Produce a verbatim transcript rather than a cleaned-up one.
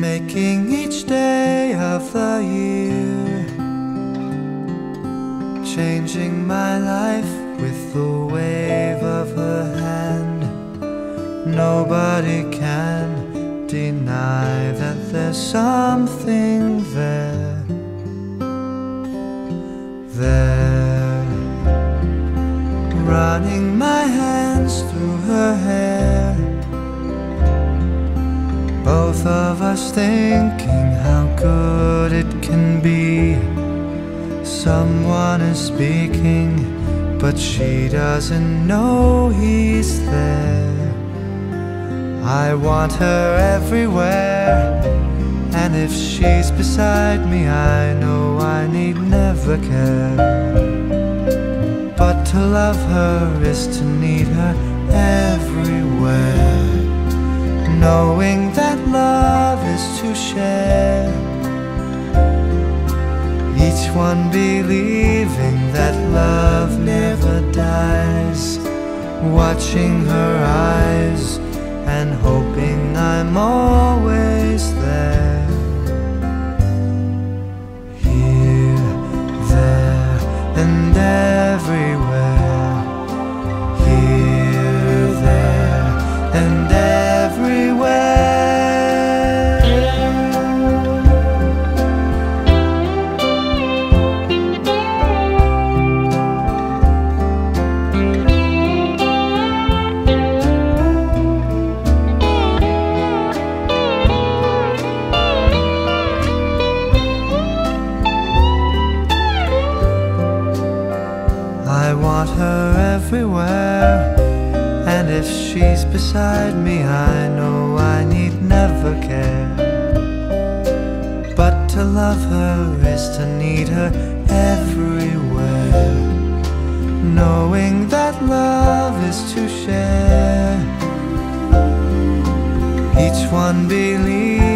making each day of the year, changing my life with the wave of her hand. Nobody can deny that there's something there, there, running my hands through her hair, both of us thinking how good it can be. Someone is speaking, but she doesn't know he's there. I want her everywhere, and if she's beside me, I know I need never care. But to love her is to need her everywhere, knowing that love is to share, each one believing that love never dies, watching her eyes and hoping I'm always there, here, there, and everywhere, here, there, and everywhere. I want her everywhere, and if she's beside me, I know I need never care. But to love her is to need her everywhere, knowing that love is to share, each one believes